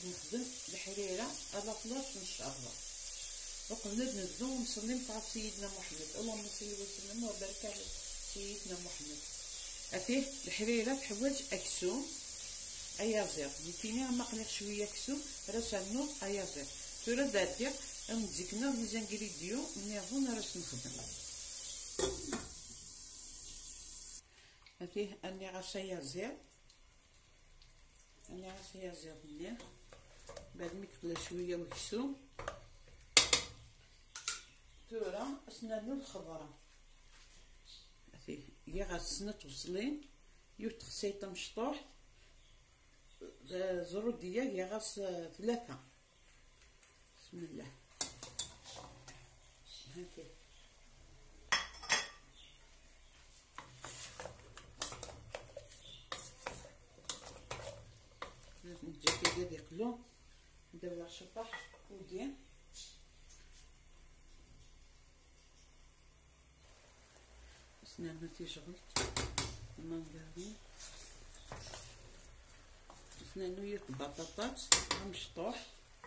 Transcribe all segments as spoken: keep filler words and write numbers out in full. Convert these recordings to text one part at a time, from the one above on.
نخدم الحريره على طلاش ان شاء الله. وقبل نبداو نصلي مع سيدنا محمد، اللهم صل وسلم وبارك على سيدنا محمد. افيه الحريره تحوج اكسوم ايازير يتيني ما قلق شويه كسوم راسنو ايازير تورا دادير نزيكنا ميزانغريديو من يظن راس نخدم. افيه اني غاس ايازير اني غاس ايازير مليح بعد ما يقلى شويه وكسوم تورا اسنانو الخضره. افيه يا غاسنا توصلين يو تخسيطه مشطوح زرود ديال يا غاس ثلاثة. بسم الله هاكي نجي كي يقلو ندير لا شطح ودير سنان تيشغلت ما نديرو سنانو ياك البطاطات مشطوح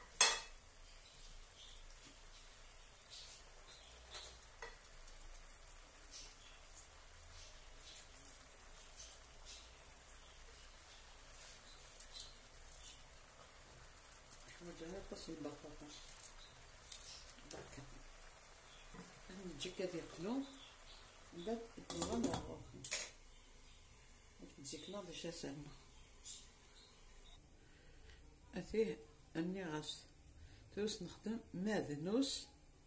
حوايج طاس البطاطا بركة نجي كدا يقلو من بعد نطلعو نروحو نزيكنا باش سالنا. أثيه أني غاس توس نخدم ماذنوس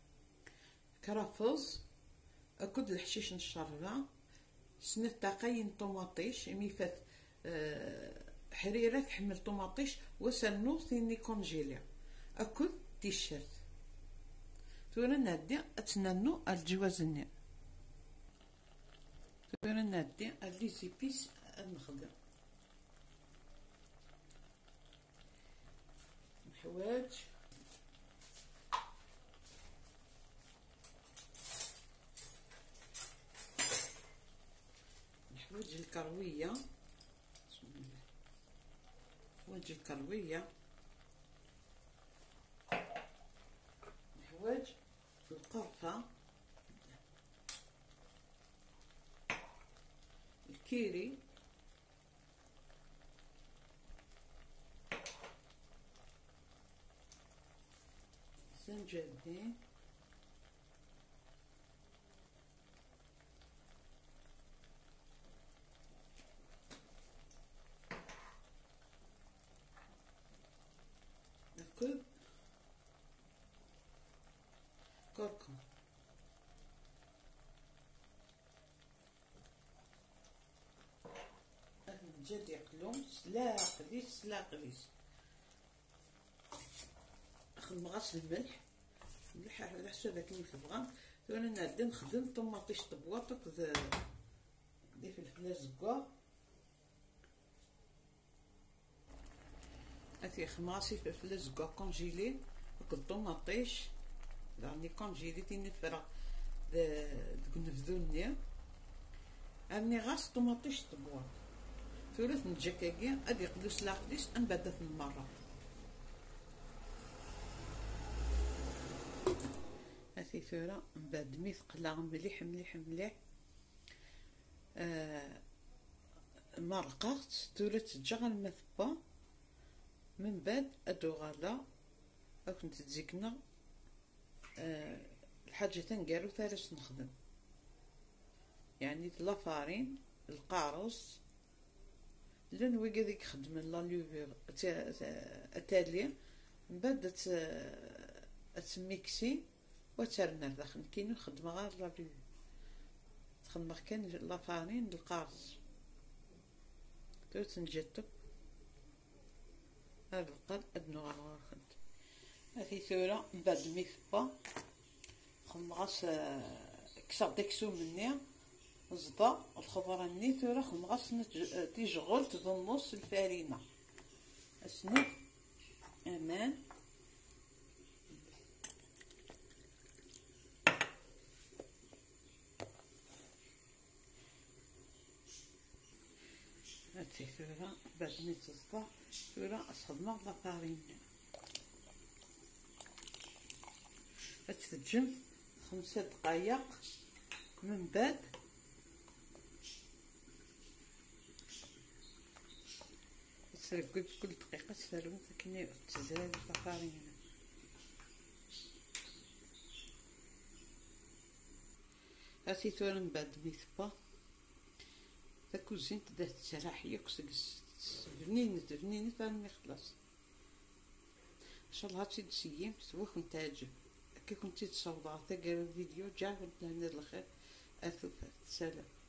كرافز أكد الحشيش نشربها سنة تاقين طوماطيش إمي فات أه حريرة تحمل طوماطيش وسنو ثيني كونجيلي أكد تيشيرت تورا نادي أتنانو الجوازني تورا نادي لي زيبيس نخدم حوايج الحوايج الكرويه. بسم الله الحوايج الكرويه الحوايج القرفه الكيري زنجبيل الكل كركم جد يقلون سلا قديس سلا قديس اخذ مغاس الملح الملح على حسب كيف تبغى. وانا نادي نخدم طوماطيش طبواط وكذا دي فلفله زكا هاتي خماصي فلفله زكا كونجيلي وكل طوماطيش يعني كونجيلي تيني فرا دك نفذوني اني غاس طوماطيش طبواط ثلاث نجاكاكي ادي قدوس لا قديس انبدت من مره. هاتي ثورة من بعد مي ثقلا مليح مليح مليح آه مرقات ثورة تجغل المثبة من بعد ادو غالا كنت تزيكنا آه الحاجة تنقالو ثالث نخدم يعني لافارين القارص لون وي قاعد يخدم لا لوفير اتالي من بعد تميكسي وترنا داخل كاين نخدم غير لا لوفير تخدم كان لافارين القارص تو تنجتب هذا القل ادنو غير خد هذه ثورة من بعد ميثبا خدم غاس كسر داكسو مني الزبا الخضره ني ثورة خدم غاس تيشغل تظنص الفارينه اسنو امان هاتي هاتي ثورة بعد ما تصدع ثورة أصدمغ لافارين تتجم خمسة دقايق من بعد تسرقد كل دقيقة تسرقد كني تزال لافارين. هاتي ثورة من بعد ميثبا تاكوزين تبدا تسرح يكسكس بنينة بنينة فاني خلاص ان شاء الله هاتي تسيم توخن تعجب كي كنتي تصوضا تاقرا الفيديو جا كنت هنا الخير اثوفات سلام.